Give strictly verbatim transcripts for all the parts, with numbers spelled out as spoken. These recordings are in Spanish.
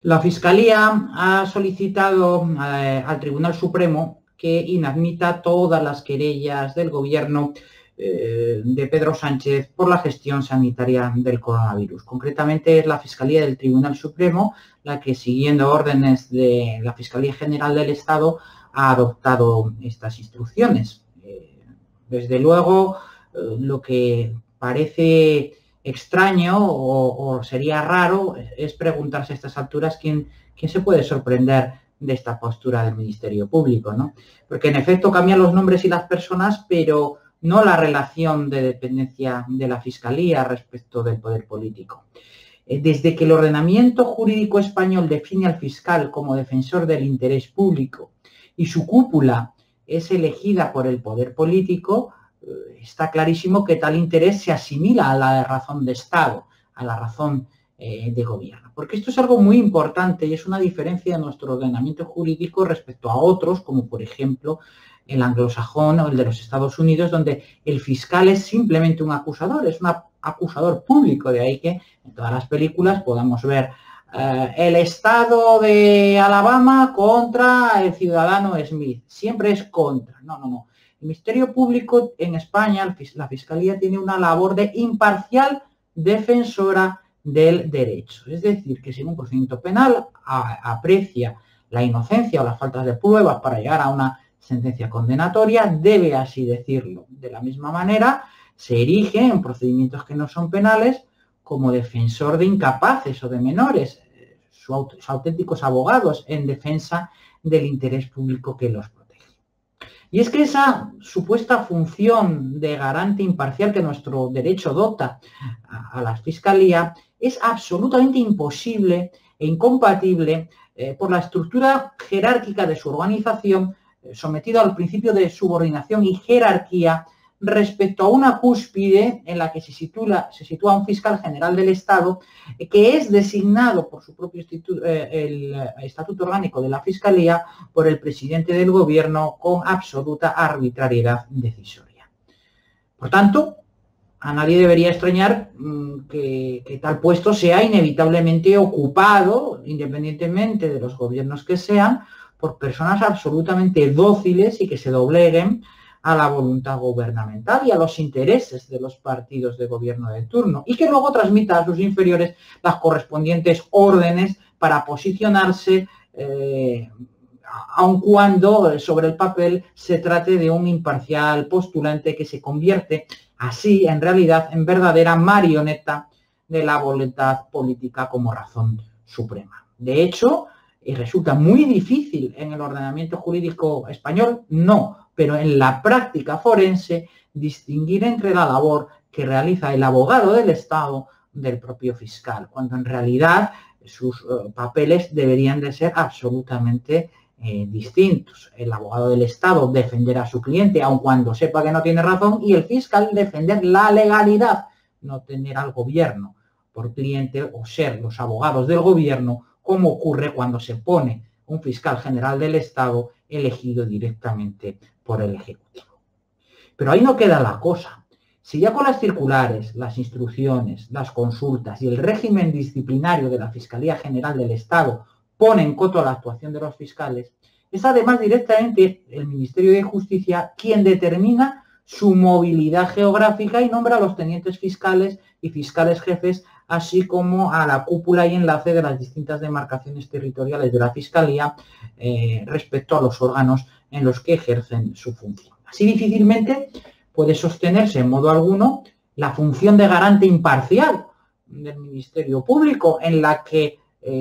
La Fiscalía ha solicitado eh, al Tribunal Supremo que inadmita todas las querellas del Gobierno eh, de Pedro Sánchez por la gestión sanitaria del coronavirus. Concretamente es la Fiscalía del Tribunal Supremo la que, siguiendo órdenes de la Fiscalía General del Estado, ha adoptado estas instrucciones. Eh, desde luego, eh, lo que parece extraño o, o sería raro es preguntarse a estas alturas quién, quién se puede sorprender de esta postura del Ministerio Público, ¿no? Porque en efecto cambian los nombres y las personas, pero no la relación de dependencia de la Fiscalía respecto del poder político. Desde que el ordenamiento jurídico español define al fiscal como defensor del interés público y su cúpula es elegida por el poder político, está clarísimo que tal interés se asimila a la razón de Estado, a la razón eh, de gobierno. Porque esto es algo muy importante y es una diferencia de nuestro ordenamiento jurídico respecto a otros, como por ejemplo el anglosajón o el de los Estados Unidos, donde el fiscal es simplemente un acusador, es un acusador público. De ahí que en todas las películas podamos ver eh, el Estado de Alabama contra el ciudadano Smith. Siempre es contra. No, no, no. El Ministerio Público en España, la Fiscalía, tiene una labor de imparcial defensora del derecho. Es decir, que si un procedimiento penal a, aprecia la inocencia o las faltas de pruebas para llegar a una sentencia condenatoria, debe así decirlo. De la misma manera, se erige en procedimientos que no son penales como defensor de incapaces o de menores, sus auténticos abogados en defensa del interés público que los protege. Y es que esa supuesta función de garante imparcial que nuestro derecho dota a, a la Fiscalía es absolutamente imposible e incompatible eh, por la estructura jerárquica de su organización, eh, sometida al principio de subordinación y jerarquía respecto a una cúspide en la que se sitúa, se sitúa un fiscal general del Estado eh, que es designado por su propio eh, el Estatuto Orgánico de la Fiscalía por el presidente del Gobierno con absoluta arbitrariedad decisoria. Por tanto, a nadie debería extrañar mmm, que, que tal puesto sea inevitablemente ocupado, independientemente de los gobiernos que sean, por personas absolutamente dóciles y que se dobleguen a la voluntad gubernamental y a los intereses de los partidos de gobierno de turno, y que luego transmita a sus inferiores las correspondientes órdenes para posicionarse, eh, aun cuando sobre el papel se trate de un imparcial postulante que se convierte así en realidad en verdadera marioneta de la voluntad política como razón suprema. De hecho, y resulta muy difícil en el ordenamiento jurídico español, no, pero en la práctica forense, distinguir entre la labor que realiza el abogado del Estado del propio fiscal, cuando en realidad sus uh, papeles deberían de ser absolutamente eh, distintos. El abogado del Estado defender a su cliente aun cuando sepa que no tiene razón, y el fiscal defender la legalidad, no tener al gobierno por cliente o ser los abogados del gobierno, como ocurre cuando se pone un fiscal general del Estado elegido directamente por el Ejecutivo. Pero ahí no queda la cosa. Si ya con las circulares, las instrucciones, las consultas y el régimen disciplinario de la Fiscalía General del Estado ponen coto a la actuación de los fiscales, es además directamente el Ministerio de Justicia quien determina su movilidad geográfica y nombra a los tenientes fiscales y fiscales jefes, así como a la cúpula y enlace de las distintas demarcaciones territoriales de la Fiscalía eh, respecto a los órganos en los que ejercen su función. Así difícilmente puede sostenerse en modo alguno la función de garante imparcial del Ministerio Público, en la que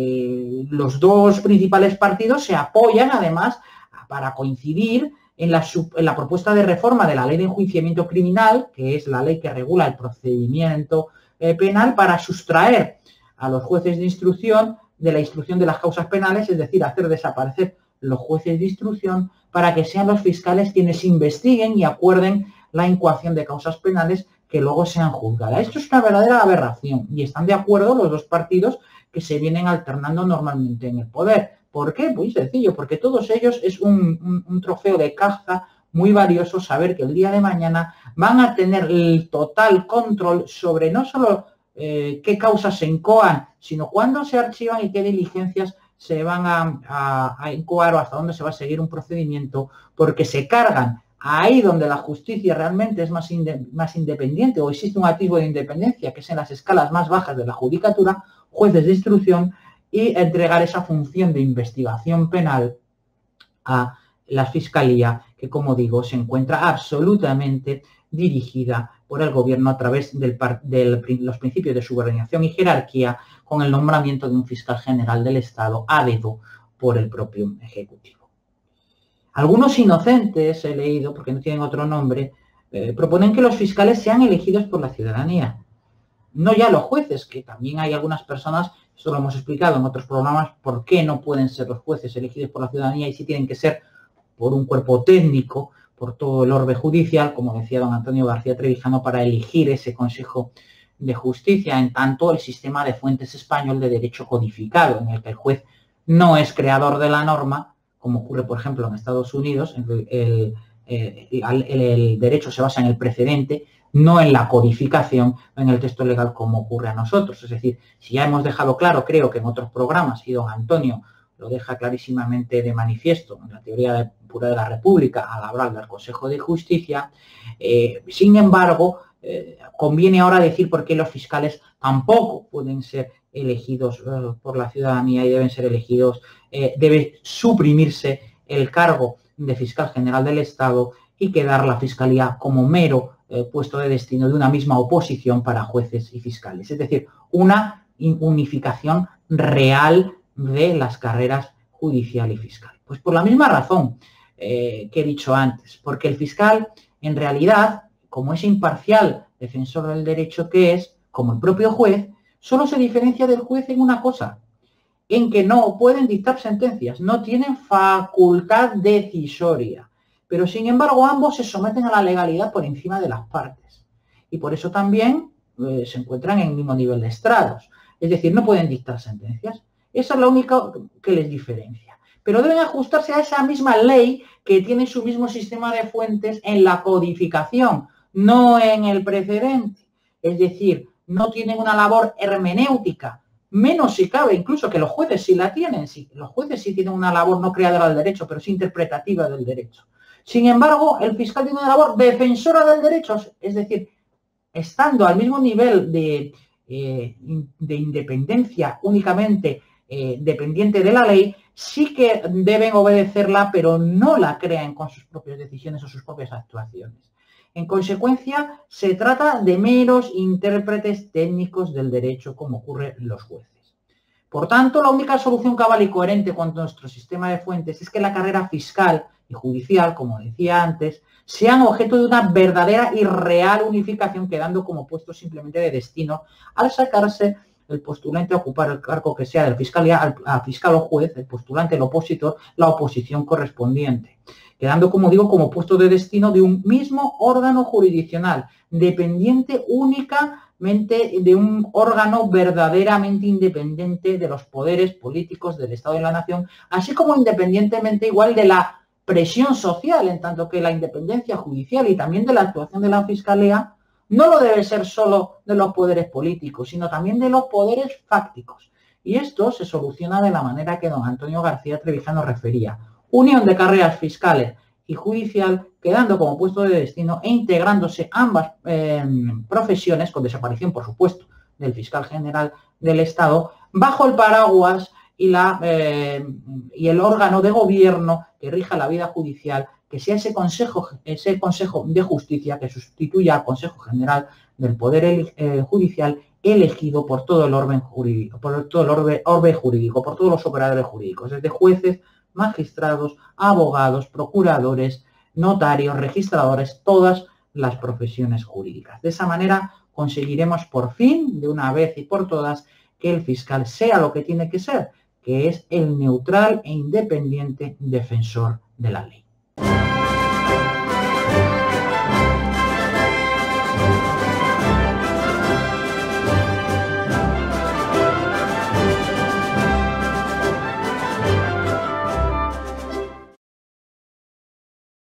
eh, los dos principales partidos se apoyan además para coincidir en la, en la propuesta de reforma de la Ley de Enjuiciamiento Criminal, que es la ley que regula el procedimiento eh, penal, para sustraer a los jueces de instrucción de la instrucción de las causas penales, es decir, hacer desaparecer los jueces de instrucción para que sean los fiscales quienes investiguen y acuerden la incoación de causas penales que luego sean juzgadas. Esto es una verdadera aberración y están de acuerdo los dos partidos que se vienen alternando normalmente en el poder. ¿Por qué? Muy sencillo, porque todos ellos es un, un, un trofeo de caza muy valioso saber que el día de mañana van a tener el total control sobre no solo eh, qué causas se incoan, sino cuándo se archivan y qué diligencias se van a, a, a incoar o hasta dónde se va a seguir un procedimiento, porque se cargan ahí donde la justicia realmente es más, inde, más independiente o existe un atisbo de independencia, que es en las escalas más bajas de la judicatura, jueces de instrucción, y entregar esa función de investigación penal a la Fiscalía, que, como digo, se encuentra absolutamente dirigida por el Gobierno a través de del, los principios de subordinación y jerarquía, con el nombramiento de un fiscal general del Estado a dedo por el propio Ejecutivo. Algunos inocentes, he leído, porque no tienen otro nombre, eh, proponen que los fiscales sean elegidos por la ciudadanía. No ya los jueces, que también hay algunas personas, esto lo hemos explicado en otros programas, por qué no pueden ser los jueces elegidos por la ciudadanía y si tienen que ser por un cuerpo técnico, por todo el orbe judicial, como decía don Antonio García Trevijano, para elegir ese Consejo de Justicia, en tanto el sistema de fuentes español de derecho codificado, en el que el juez no es creador de la norma, como ocurre, por ejemplo, en Estados Unidos, el, el, el, el, el derecho se basa en el precedente, no en la codificación, en el texto legal como ocurre a nosotros. Es decir, si ya hemos dejado claro, creo que en otros programas, y don Antonio lo deja clarísimamente de manifiesto en la teoría de, pura de la República al hablar del Consejo de Justicia, eh, sin embargo, eh, conviene ahora decir por qué los fiscales tampoco pueden ser elegidos eh, por la ciudadanía y deben ser elegidos, eh, debe suprimirse el cargo de fiscal general del Estado y quedar la Fiscalía como mero eh, puesto de destino de una misma oposición para jueces y fiscales. Es decir, una unificación real de las carreras judicial y fiscal. Pues por la misma razón eh, que he dicho antes, porque el fiscal en realidad, como es imparcial defensor del derecho que es, como el propio juez, solo se diferencia del juez en una cosa, en que no pueden dictar sentencias, no tienen facultad decisoria, pero sin embargo ambos se someten a la legalidad por encima de las partes y por eso también eh, se encuentran en el mismo nivel de estrados, es decir, no pueden dictar sentencias. Esa es la única que les diferencia. Pero deben ajustarse a esa misma ley que tiene su mismo sistema de fuentes en la codificación, no en el precedente. Es decir, no tienen una labor hermenéutica, menos si cabe, incluso que los jueces sí la tienen. Sí, los jueces sí tienen una labor no creadora del derecho, pero sí interpretativa del derecho. Sin embargo, el fiscal tiene una labor defensora del derecho, es decir, estando al mismo nivel de, eh, de independencia únicamente Eh, dependiente de la ley, sí que deben obedecerla, pero no la crean con sus propias decisiones o sus propias actuaciones. En consecuencia, se trata de meros intérpretes técnicos del derecho, como ocurre en los jueces. Por tanto, la única solución cabal y coherente con nuestro sistema de fuentes es que la carrera fiscal y judicial, como decía antes, sean objeto de una verdadera y real unificación, quedando como puestos simplemente de destino al sacarse el postulante a ocupar el cargo que sea del fiscalía, al, al fiscal o juez, el postulante, el opositor, la oposición correspondiente, quedando, como digo, como puesto de destino de un mismo órgano jurisdiccional, dependiente únicamente de un órgano verdaderamente independiente de los poderes políticos del Estado y de la Nación, así como independientemente igual de la presión social, en tanto que la independencia judicial y también de la actuación de la Fiscalía no lo debe ser solo de los poderes políticos, sino también de los poderes fácticos. Y esto se soluciona de la manera que don Antonio García Trevijano refería. Unión de carreras fiscales y judicial, quedando como puesto de destino e integrándose ambas eh, profesiones, con desaparición, por supuesto, del fiscal general del Estado, bajo el paraguas y, la, eh, y el órgano de gobierno que rija la vida judicial, que sea ese consejo, ese consejo de Justicia que sustituya al Consejo General del Poder eh, Judicial, elegido por todo el orden jurídico, por todo el orbe, orbe jurídico, por todos los operadores jurídicos, desde jueces, magistrados, abogados, procuradores, notarios, registradores, todas las profesiones jurídicas. De esa manera conseguiremos por fin, de una vez y por todas, que el fiscal sea lo que tiene que ser, que es el neutral e independiente defensor de la ley.